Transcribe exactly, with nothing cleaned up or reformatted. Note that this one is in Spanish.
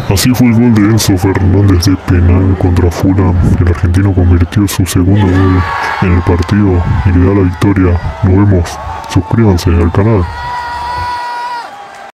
Así fue el gol de Enzo Fernández de penal contra Fulham. El argentino convirtió su segundo gol en el partido y le da la victoria. Nos vemos, suscríbanse al canal.